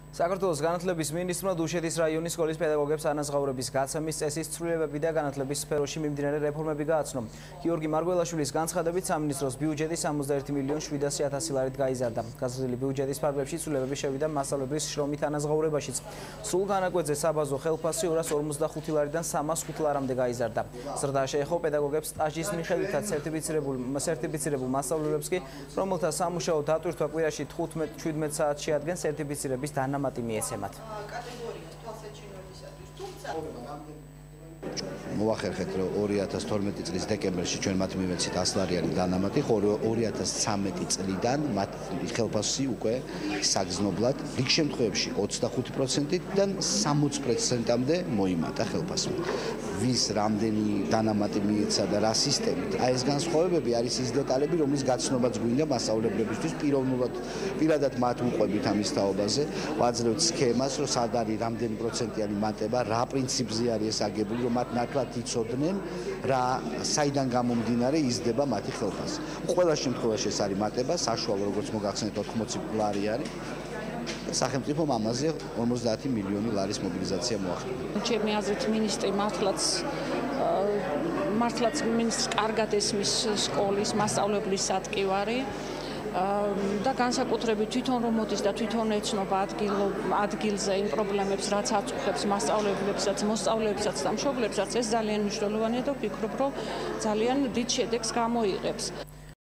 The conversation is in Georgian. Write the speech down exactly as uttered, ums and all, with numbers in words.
საქართველოს განათლების მინისტრმა დუშეთის რაიონის სკოლის პედაგოგებს ანაზღაურების გაცემის წესის ცვლილებები და განათლების სფეროში მიმდინარე რეფორმები გააცნო. გიორგი მარგველაშვილის განცხადებით, სამინისტროს ბიუჯეტი სამოცდაერთი მილიონ შვიდასი ათასი ლარით გაიზარდა. გაზრდილი ბიუჯეტის ფარგლებში ცვლილებები შევიდა მასწავლებლის შრომით ანაზღაურებაშიც. სულ განაკვეთზე საბაზო ხელფასი ორას ორმოცდახუთი ლარიდან სამას ხუთი ლარამდე გაიზარდა. ზრდა შეეხო პედაგოგებს სტაჟის მიხედვითაც სერტიფიცირებულ სერტიფიცირებულ მასწავლებლებს კი, რომელთა სამუშაო დატვირთვა კვირაში თხუთმეტ შვიდმეტ საათს შეადგენს სერტიფიცირების დანამატი მიეცემათ. მოახერხეთ, რომ ორი ათას თორმეტი წლის დეკემბერში ჩვენ მათ მივეცით ასი ლარიანი დანამატი, ხოლო ორი ათას ცხრამეტი წლიდან მათ ხელფასი უკვე საგრძნობლად რიგ შემთხვევებში ოცდახუთი პროცენტიდან სამოცი პროცენტამდე მოიმატა ხელფასმა. ვის რამდენი დანამატი მიეცა და რა სისტემით. აი ეს განსხვავებები არის ის დეტალები, რომლის გაცნობაც გვინდა მასწავლებლებისთვის პიროვნულად პირადად მათ უყვებით ამის თაობაზე. ვაძლევთ სქემას, რომ სად არის რამდენი პროცენტიანი მატება, რა პრინციპზე არის ეს აგებული, რომ მათ ნათლად იცოდნენ, რა საიდან გამომდინარე იზრდება მათი ხელფასი. ყველა შემთხვევაში ეს არის მატება, საშუალო როგორც მოგახსენეთ ოთხმოცი ლარი არის. სახელმწიფომ ამაზე ორმოცდაათი მილიონი ლარის მობილიზაცია მოახერხა. ჩემი აზრით მინისტრი მართლაც მართლაც მინისტრს კარგად ესმის სკოლის მასწავლებლის სატკივარი და განსაკუთრებით თვითონ რომ მოდის და თვითონ ეცნობა ადგილზე იმ პრობლემებს, რაც აწუხებს მასწავლებლებსაც, მოსწავლეებსაც და მშობლებსაც, ეს ძალიან მნიშვნელოვანია და ვფიქრობ, რომ ძალიან დიდ შედეგს გამოიღებს.